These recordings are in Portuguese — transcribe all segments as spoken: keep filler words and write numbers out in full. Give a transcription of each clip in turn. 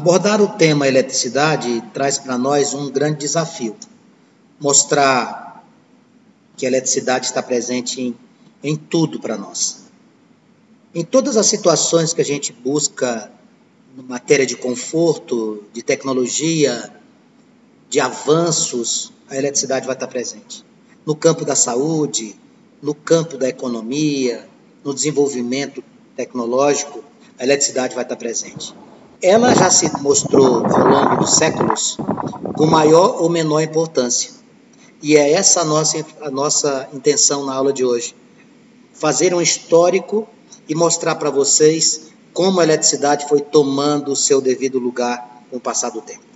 Abordar o tema eletricidade traz para nós um grande desafio. Mostrar que a eletricidade está presente em, em tudo para nós. Em todas as situações que a gente busca em matéria de conforto, de tecnologia, de avanços, a eletricidade vai estar presente. No campo da saúde, no campo da economia, no desenvolvimento tecnológico, a eletricidade vai estar presente. Ela já se mostrou ao longo dos séculos com maior ou menor importância. E é essa a nossa, a nossa intenção na aula de hoje. Fazer um histórico e mostrar para vocês como a eletricidade foi tomando o seu devido lugar com o passar do tempo.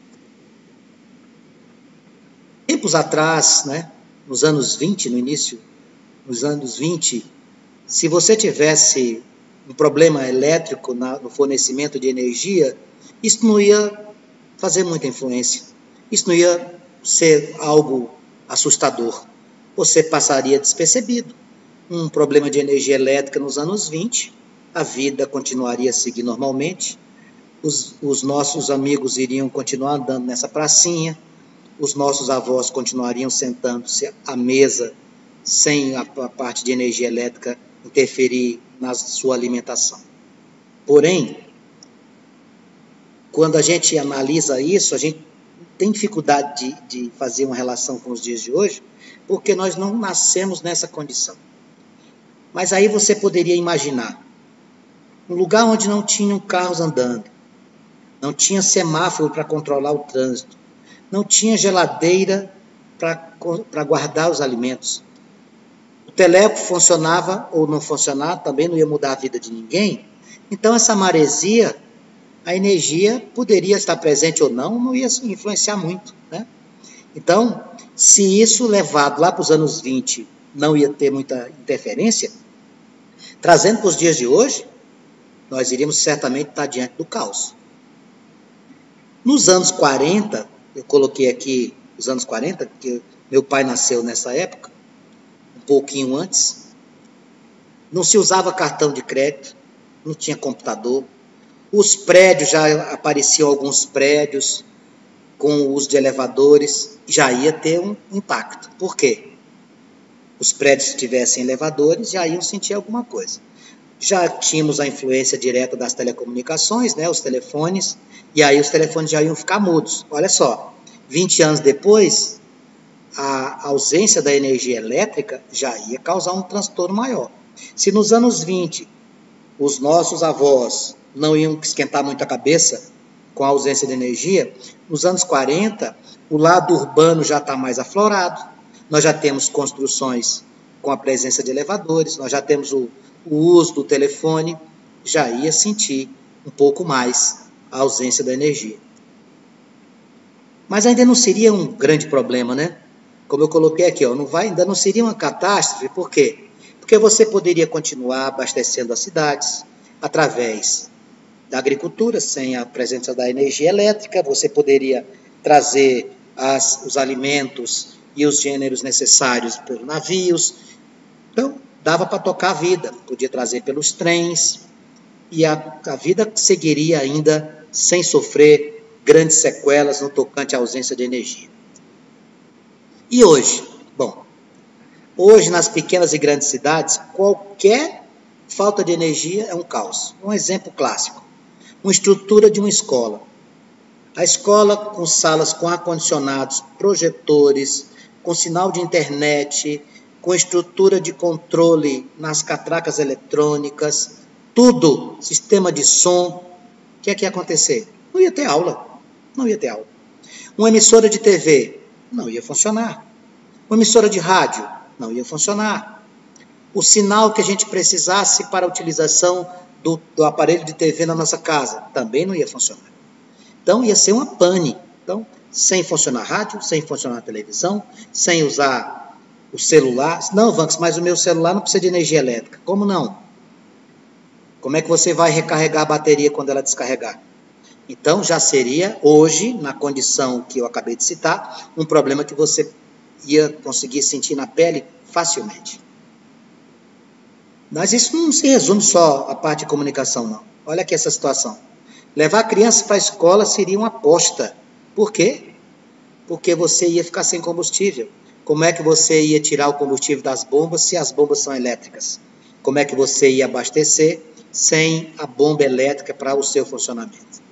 Tempos atrás, né, nos anos vinte, no início, nos anos vinte, se você tivesse um problema elétrico na, no fornecimento de energia, isso não ia fazer muita influência. Isso não ia ser algo assustador. Você passaria despercebido. Um problema de energia elétrica nos anos vinte, a vida continuaria a seguir normalmente, os, os nossos amigos iriam continuar andando nessa pracinha, os nossos avós continuariam sentando-se à mesa sem a, a parte de energia elétrica interferir na sua alimentação. Porém, quando a gente analisa isso, a gente tem dificuldade de, de fazer uma relação com os dias de hoje, porque nós não nascemos nessa condição. Mas aí você poderia imaginar um lugar onde não tinham carros andando, não tinha semáforo para controlar o trânsito, não tinha geladeira para guardar os alimentos. O telégrafo funcionava ou não funcionava, também não ia mudar a vida de ninguém. Então essa maresia, a energia poderia estar presente ou não, não ia influenciar muito, né? Então, se isso levado lá para os anos vinte não ia ter muita interferência, trazendo para os dias de hoje, nós iríamos certamente estar diante do caos. Nos anos quarenta, eu coloquei aqui os anos quarenta, porque meu pai nasceu nessa época, um pouquinho antes, não se usava cartão de crédito, não tinha computador, os prédios, já apareciam alguns prédios com o uso de elevadores, já ia ter um impacto. Por quê? Os prédios que tivessem elevadores já iam sentir alguma coisa. Já tínhamos a influência direta das telecomunicações, né, os telefones, e aí os telefones já iam ficar mudos. Olha só, vinte anos depois, a ausência da energia elétrica já ia causar um transtorno maior. Se nos anos vinte, os nossos avós não iam esquentar muito a cabeça com a ausência de energia, nos anos quarenta, o lado urbano já está mais aflorado, nós já temos construções com a presença de elevadores, nós já temos o, o uso do telefone, já ia sentir um pouco mais a ausência da energia. Mas ainda não seria um grande problema, né? Como eu coloquei aqui, ó, não vai, ainda não seria uma catástrofe, por quê? Porque você poderia continuar abastecendo as cidades através da agricultura, sem a presença da energia elétrica, você poderia trazer as, os alimentos e os gêneros necessários por navios. Então, dava para tocar a vida, podia trazer pelos trens, e a, a vida seguiria ainda sem sofrer grandes sequelas no tocante à ausência de energia. E hoje? Bom, hoje nas pequenas e grandes cidades, qualquer falta de energia é um caos. Um exemplo clássico, uma estrutura de uma escola. A escola com salas com ar-condicionados, projetores, com sinal de internet, com estrutura de controle nas catracas eletrônicas, tudo, sistema de som. O que é que ia acontecer? Não ia ter aula, não ia ter aula. Uma emissora de T V não ia funcionar. Uma emissora de rádio não ia funcionar. O sinal que a gente precisasse para a utilização do, do aparelho de T V na nossa casa também não ia funcionar. Então ia ser uma pane. Então, sem funcionar rádio, sem funcionar televisão, sem usar o celular. Não, Vanks, mas o meu celular não precisa de energia elétrica. Como não? Como é que você vai recarregar a bateria quando ela descarregar? Então, já seria, hoje, na condição que eu acabei de citar, um problema que você ia conseguir sentir na pele facilmente. Mas isso não se resume só à parte de comunicação, não. Olha aqui essa situação. Levar crianças para a escola seria uma aposta. Por quê? Porque você ia ficar sem combustível. Como é que você ia tirar o combustível das bombas se as bombas são elétricas? Como é que você ia abastecer sem a bomba elétrica para o seu funcionamento?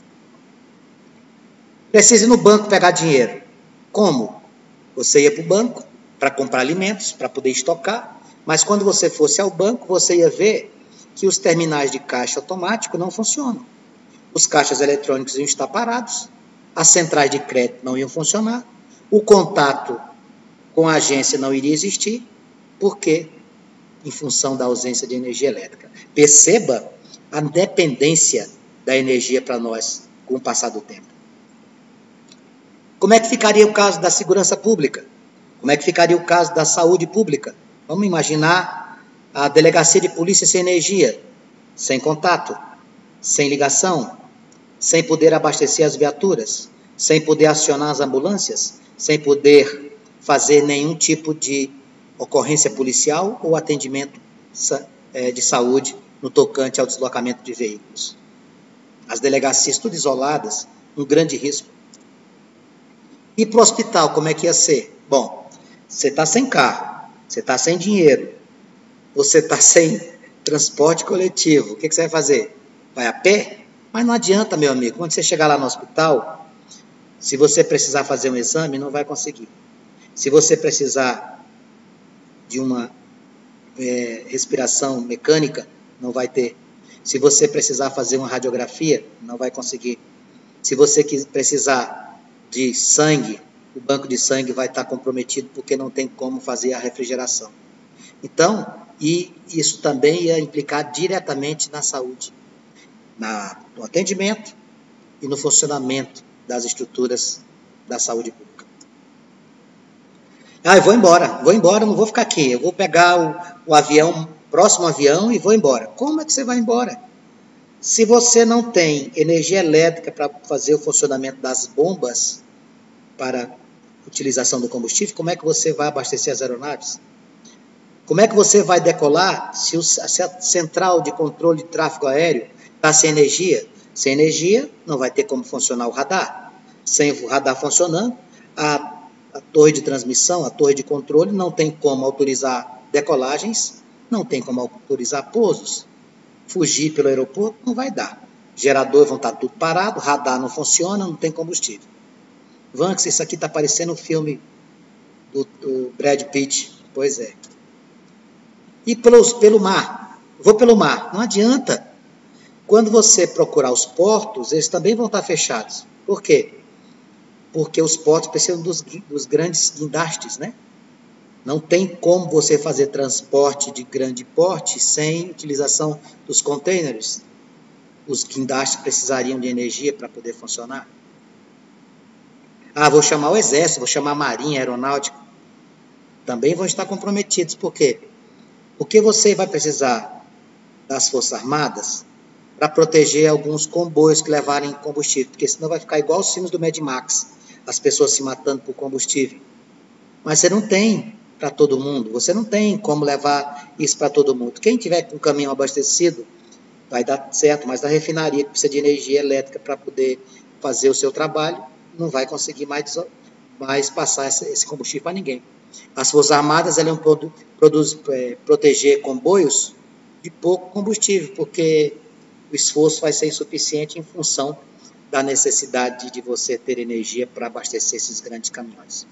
Precisa ir no banco pegar dinheiro. Como? Você ia para o banco para comprar alimentos, para poder estocar, mas quando você fosse ao banco, você ia ver que os terminais de caixa automático não funcionam. Os caixas eletrônicos iam estar parados, as centrais de crédito não iam funcionar, o contato com a agência não iria existir. Por quê? Em função da ausência de energia elétrica. Perceba a dependência da energia para nós com o passar do tempo. Como é que ficaria o caso da segurança pública? Como é que ficaria o caso da saúde pública? Vamos imaginar a delegacia de polícia sem energia, sem contato, sem ligação, sem poder abastecer as viaturas, sem poder acionar as ambulâncias, sem poder fazer nenhum tipo de ocorrência policial ou atendimento de saúde no tocante ao deslocamento de veículos. As delegacias tudo isoladas, um grande risco. E para o hospital, como é que ia ser? Bom, você está sem carro, você está sem dinheiro, você está sem transporte coletivo, o que, que você vai fazer? Vai a pé? Mas não adianta, meu amigo, quando você chegar lá no hospital, se você precisar fazer um exame, não vai conseguir. Se você precisar de uma é, respiração mecânica, não vai ter. Se você precisar fazer uma radiografia, não vai conseguir. Se você precisar de sangue, o banco de sangue vai estar comprometido porque não tem como fazer a refrigeração. Então, e isso também ia implicar diretamente na saúde, na, no atendimento e no funcionamento das estruturas da saúde pública. Ah, eu vou embora, vou embora, não vou ficar aqui, eu vou pegar o, o avião, próximo avião e vou embora. Como é que você vai embora? Se você não tem energia elétrica para fazer o funcionamento das bombas para utilização do combustível, como é que você vai abastecer as aeronaves? Como é que você vai decolar se, o, se a central de controle de tráfego aéreo está sem energia? Sem energia, não vai ter como funcionar o radar. Sem o radar funcionando, a, a torre de transmissão, a torre de controle, não tem como autorizar decolagens, não tem como autorizar pousos. Fugir pelo aeroporto não vai dar. Gerador vão estar tudo parado, radar não funciona, não tem combustível. Vanks, isso aqui está parecendo um filme do, do Brad Pitt. Pois é. E pelos, pelo mar. Vou pelo mar. Não adianta. Quando você procurar os portos, eles também vão estar fechados. Por quê? Porque os portos precisam dos, dos grandes guindastes, né? Não tem como você fazer transporte de grande porte sem utilização dos containers. Os guindastes precisariam de energia para poder funcionar. Ah, vou chamar o exército, vou chamar a marinha, a aeronáutica. Também vão estar comprometidos. Por quê? Porque você vai precisar das Forças Armadas para proteger alguns comboios que levarem combustível. Porque senão vai ficar igual os filmes do Mad Max. As pessoas se matando por combustível. Mas você não tem para todo mundo. Você não tem como levar isso para todo mundo. Quem tiver com o caminhão abastecido vai dar certo, mas a refinaria que precisa de energia elétrica para poder fazer o seu trabalho, não vai conseguir mais, mais passar esse combustível para ninguém. As Forças Armadas elas vão produz, é, proteger comboios de pouco combustível, porque o esforço vai ser insuficiente em função da necessidade de você ter energia para abastecer esses grandes caminhões.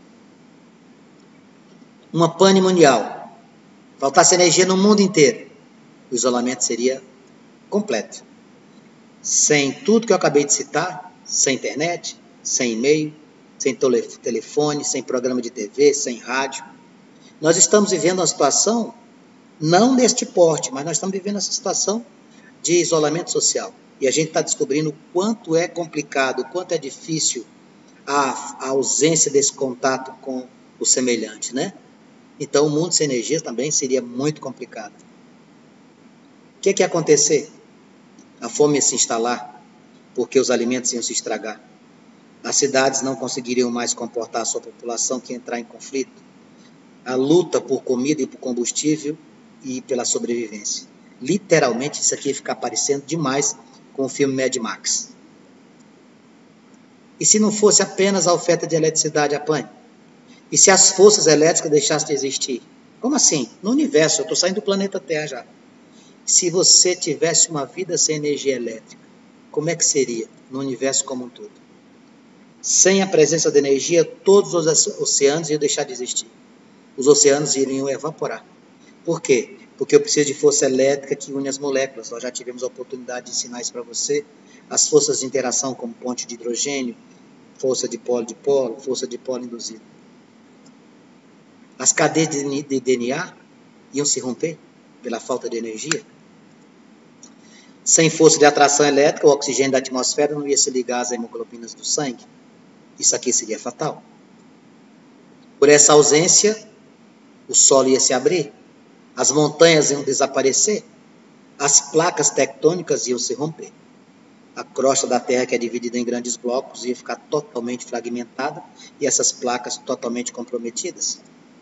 Uma pane mundial, faltasse energia no mundo inteiro, o isolamento seria completo. Sem tudo que eu acabei de citar, sem internet, sem e-mail, sem telefone, sem programa de T V, sem rádio. Nós estamos vivendo uma situação, não neste porte, mas nós estamos vivendo essa situação de isolamento social. E a gente está descobrindo o quanto é complicado, o quanto é difícil a, a ausência desse contato com o semelhante, né? Então, o mundo sem energia também seria muito complicado. O que, que ia acontecer? A fome ia se instalar, porque os alimentos iam se estragar. As cidades não conseguiriam mais comportar a sua população que ia entrar em conflito. A luta por comida e por combustível e pela sobrevivência. Literalmente, isso aqui ia ficar parecendo demais com o filme Mad Max. E se não fosse apenas a oferta de eletricidade, apanhe? E se as forças elétricas deixassem de existir? Como assim? No universo, eu estou saindo do planeta Terra já. Se você tivesse uma vida sem energia elétrica, como é que seria no universo como um todo? Sem a presença de energia, todos os oceanos iam deixar de existir. Os oceanos iriam evaporar. Por quê? Porque eu preciso de força elétrica que une as moléculas. Nós já tivemos a oportunidade de ensinar isso para você. As forças de interação, como ponte de hidrogênio, força de polo-dipolo, força de polo induzida. As cadeias de D N A iam se romper pela falta de energia. Sem força de atração elétrica, o oxigênio da atmosfera não ia se ligar às hemoglobinas do sangue. Isso aqui seria fatal. Por essa ausência, o solo ia se abrir, as montanhas iam desaparecer, as placas tectônicas iam se romper. A crosta da Terra, que é dividida em grandes blocos, ia ficar totalmente fragmentada e essas placas totalmente comprometidas.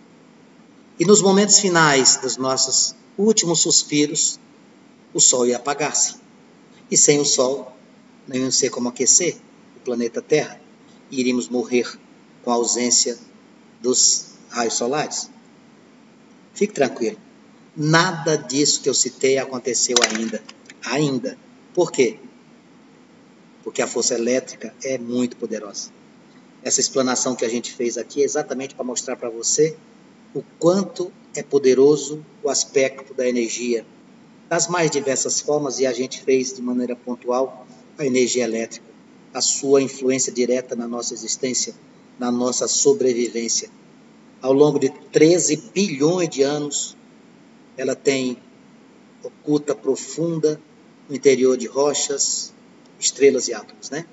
E nos momentos finais dos nossos últimos suspiros, o Sol ia apagar-se. E sem o Sol, não ia ser como aquecer o planeta Terra. E iríamos morrer com a ausência dos raios solares. Fique tranquilo. Nada disso que eu citei aconteceu ainda. Ainda. Por quê? Porque a força elétrica é muito poderosa. Essa explanação que a gente fez aqui é exatamente para mostrar para você o quanto é poderoso o aspecto da energia, das mais diversas formas, e a gente fez de maneira pontual a energia elétrica, a sua influência direta na nossa existência, na nossa sobrevivência. Ao longo de treze bilhões de anos, ela tem oculta, profunda, no interior de rochas, estrelas e átomos, né?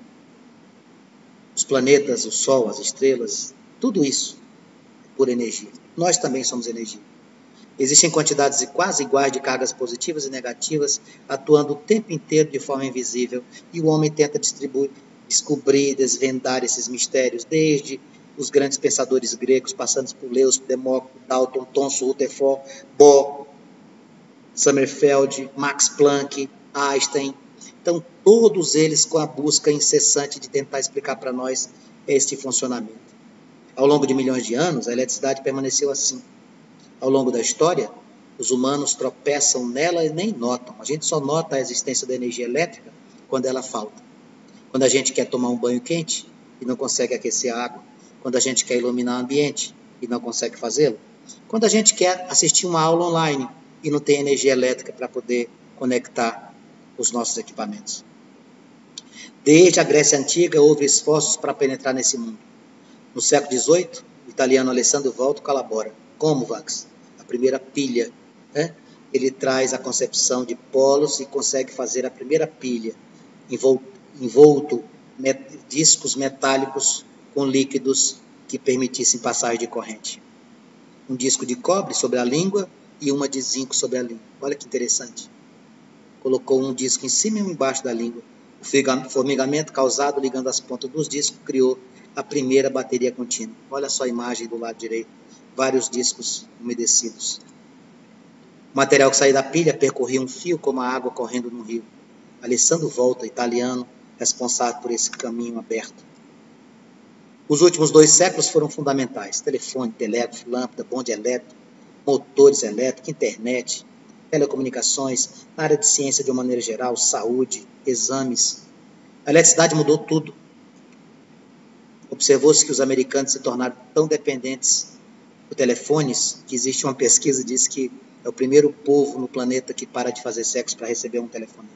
Os planetas, o Sol, as estrelas, tudo isso é por energia. Nós também somos energia. Existem quantidades quase iguais de cargas positivas e negativas atuando o tempo inteiro de forma invisível, e o homem tenta distribuir, descobrir, desvendar esses mistérios, desde os grandes pensadores gregos, passando por Leucipo, Demócrito, Dalton, Thomson, Rutherford, Bohr, Sommerfeld, Max Planck, Einstein. Então, todos eles com a busca incessante de tentar explicar para nós este funcionamento. Ao longo de milhões de anos, a eletricidade permaneceu assim. Ao longo da história, os humanos tropeçam nela e nem notam. A gente só nota a existência da energia elétrica quando ela falta. Quando a gente quer tomar um banho quente e não consegue aquecer a água. Quando a gente quer iluminar o ambiente e não consegue fazê-lo. Quando a gente quer assistir uma aula online e não tem energia elétrica para poder conectar os nossos equipamentos. Desde a Grécia Antiga, houve esforços para penetrar nesse mundo. No século dezoito, o italiano Alessandro Volta colabora. Como, Vax? A primeira pilha. Né? Ele traz a concepção de polos e consegue fazer a primeira pilha, envolto, envolto met, discos metálicos com líquidos que permitissem passagem de corrente. Um disco de cobre sobre a língua e uma de zinco sobre a língua. Olha que interessante. Colocou um disco em cima e um embaixo da língua. O formigamento causado ligando as pontas dos discos criou a primeira bateria contínua. Olha só a imagem do lado direito. Vários discos umedecidos. O material que saía da pilha percorria um fio como a água correndo num rio. Alessandro Volta, italiano, responsável por esse caminho aberto. Os últimos dois séculos foram fundamentais. Telefone, telégrafo, lâmpada, bonde elétrico, motores elétricos, internet, telecomunicações, na área de ciência de uma maneira geral, saúde, exames. A eletricidade mudou tudo. Observou-se que os americanos se tornaram tão dependentes por telefones que existe uma pesquisa que diz que é o primeiro povo no planeta que para de fazer sexo para receber um telefone.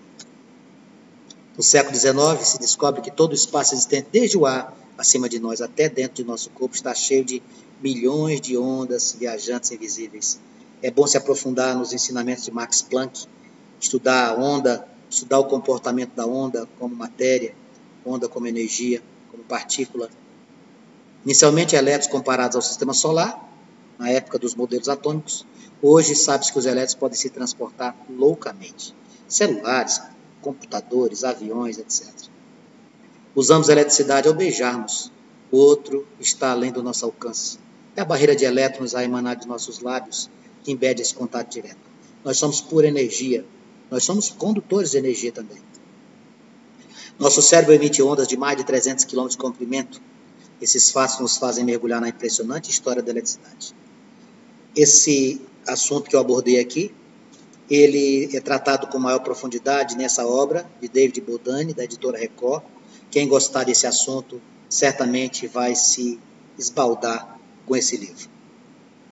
No século dezenove, se descobre que todo o espaço existente, desde o ar acima de nós até dentro de nosso corpo, está cheio de milhões de ondas viajantes invisíveis. É bom se aprofundar nos ensinamentos de Max Planck, estudar a onda, estudar o comportamento da onda como matéria, onda como energia, como partícula. Inicialmente elétrons comparados ao sistema solar, na época dos modelos atômicos. Hoje sabe-se que os elétrons podem se transportar loucamente. Celulares, computadores, aviões, etcétera. Usamos a eletricidade ao beijarmos. O outro está além do nosso alcance. É a barreira de elétrons a emanar de nossos lábios que impede esse contato direto. Nós somos pura energia. Nós somos condutores de energia também. Nosso cérebro emite ondas de mais de trezentos quilômetros de comprimento. Esses fatos nos fazem mergulhar na impressionante história da eletricidade. Esse assunto que eu abordei aqui, ele é tratado com maior profundidade nessa obra de David Boldani, da editora Record. Quem gostar desse assunto certamente vai se esbaldar com esse livro.